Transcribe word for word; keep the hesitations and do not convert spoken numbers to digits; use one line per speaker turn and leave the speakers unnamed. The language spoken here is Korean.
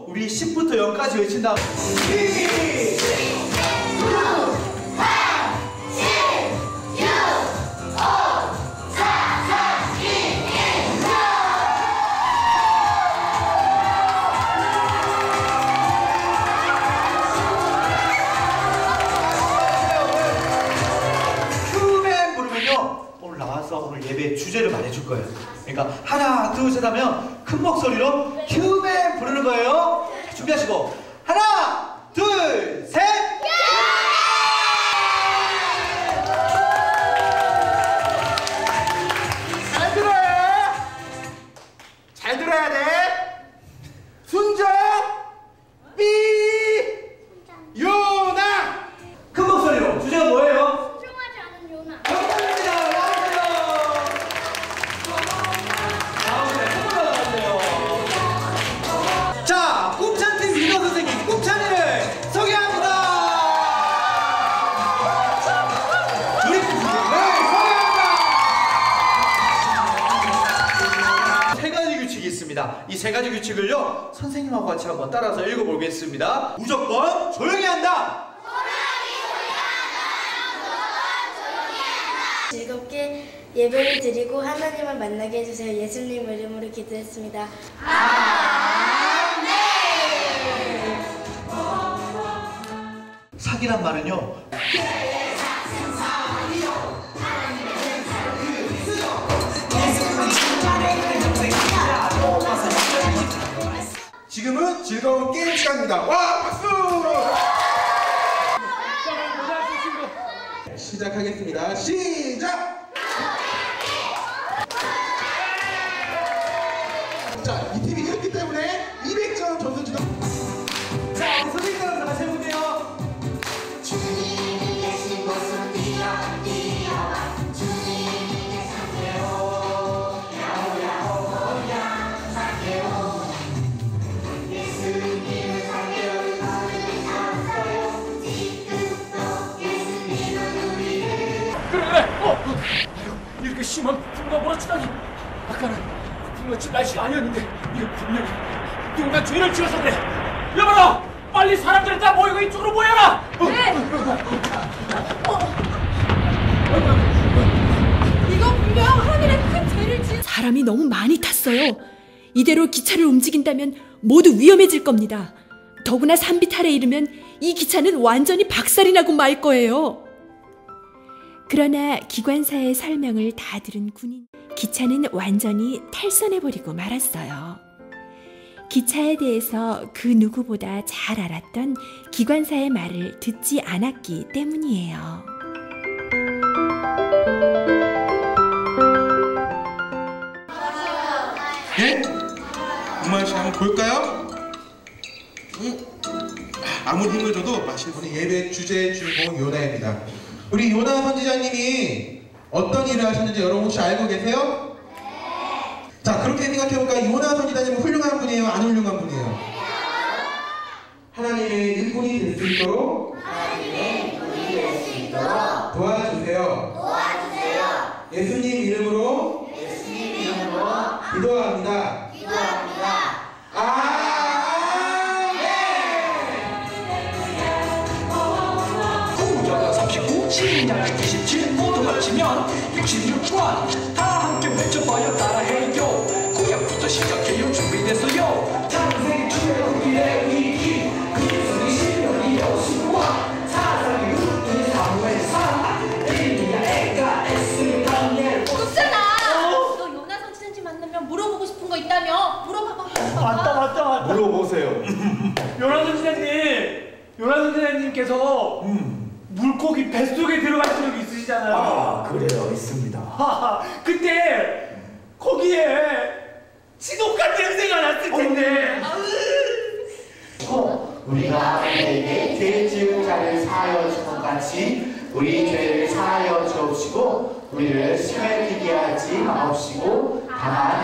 우리 십부터 영까지 외친 다음 오늘 예배 주제를 말해줄 거예요. 그러니까 하나 둘 셋 하면 큰 목소리로 휴맨 부르는 거예요. 자, 준비하시고 하나 둘 셋. 잘 들어요. 잘 들어야 돼. 순정 삐 요나. 큰 목소리로 주제가 뭐예요?
순종하지 않은 요나.
자, 꿈찬팀 리더 선생님, 꿈찬이를 소개합니다. 우리 꿈찬이를 소개합니다. 세 가지 규칙이 있습니다. 이 세 가지 규칙을요, 선생님하고 같이 한번 따라서 읽어보겠습니다. 무조건 조용히 한다.
즐겁게 예배를 드리고 하나님을 만나게 해주세요. 예수님 이름으로 기도했습니다.
사기란 말은요,
지금은 즐거운 게임 시간입니다. 와, 박수! 시작하겠습니다. 시작! 자, 이 팀이 이겼기 때문에 이백 점 점수 주도.
자, 우리 선생님들 다시 해볼게요.
주님이 계신 곳으로 뛰어 뛰어와 주님이 계셨네요. 야호야호 야사케오 예수님을 사케오를 받으셨어요. 지금도 예수님은 우리를
그래 그래 어! 아유, 이렇게 심한 붕어가 몰아치다니. 아까는 붕어칠 날씨가 아니었는데 이거 분명히 누군가 죄를 지어서 그래. 여봐라! 빨리 사람들이 다 모이고 이쪽으로 모여라!
네! 이거 분명 하늘에 큰 죄를 지은 사람이 너무 많이 탔어요. 이대로 기차를 움직인다면 모두 위험해질 겁니다. 더구나 산비탈에 이르면 이 기차는 완전히 박살이 나고 말 거예요. 그러나 기관사의 설명을 다 들은 군인, 기차는 완전히 탈선해버리고 말았어요. 기차에 대해서 그 누구보다 잘 알았던 기관사의 말을 듣지 않았기 때문이에요.
예? 엄마 씨 한번 볼까요? 응? 아무리 힘을 줘도 마실 분이 예배 주제의 주인공은 요나입니다. 우리 요나 선지자님이 어떤 일을 하셨는지 여러분 혹시 알고 계세요? 네. 자, 그렇게 생각해볼까요? 요나 선지자님은 훌륭한 분이에요? 안 훌륭한 분이에요? 하나님의 일꾼이 될 수 있도록
하나님의 일꾼이 될 수 있도록
도와주세요.
도와주세요.
예수님 이름으로
예수님 이름으로
기도합니다.
기도합니다.
아멘.
구절은 삼십구, 신약은 이십칠 모두 합치면 육십육 권 다 함께 외쳐봐요. 따라해요. 구약부터 시작해요. 준비됐어요. 창세기 출애굽기의 위기 그리스도의 신령이 여호수아 사사기 룻 사무엘상 엘리야 에가 에스겔 다니엘
없잖아! 너 요나 선지자님 만나면 물어보고 싶은 거 있다며? 물어봐봐.
맞다 맞다 맞다. 물어보세요.
요나 선지자님, 요나 선지자님께서
음.
물고기 뱃속에 들어갈 적이 있으시잖아요.
아, 그래요, 있습니다.
하하, 그때 거기에 지독한 냄새가 났을 텐데.
어, 우리가 우리에게 죄 지은 자를 사하여 준 것 같이 우리 죄를 사하여 주옵시고 우리를 시험에 들게 하지 마옵시고 다만